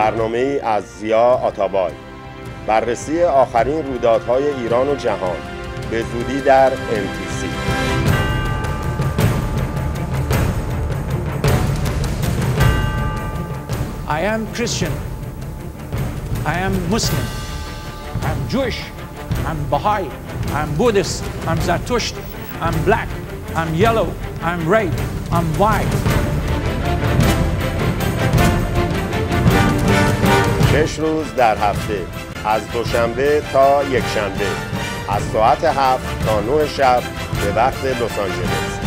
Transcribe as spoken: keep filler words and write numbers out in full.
برنامه‌ای از زیا آتابای. بررسی آخرین رویدادهای ایران و جهان به زودی در ام تی سی. I am Christian. I am Muslim. I'm Jewish. I'm Baha'i. I'm Buddhist. I'm Zarathustra. I'm black. I'm yellow. I'm red. I'm white. شش روز در هفته، از دوشنبه تا یکشنبه، از ساعت هفت تا نه شب به وقت لس آنجلس.